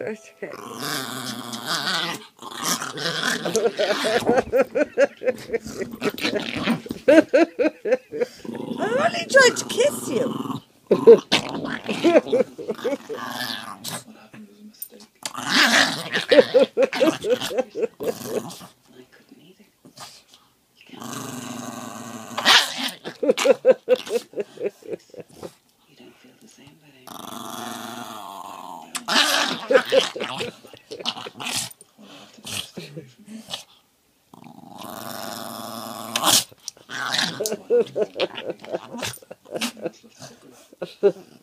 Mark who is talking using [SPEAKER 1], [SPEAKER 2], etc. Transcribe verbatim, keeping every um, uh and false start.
[SPEAKER 1] Tries to kiss. I'm only trying to kiss you.
[SPEAKER 2] What happened was a mistake. I couldn't either. You don't feel the same, but I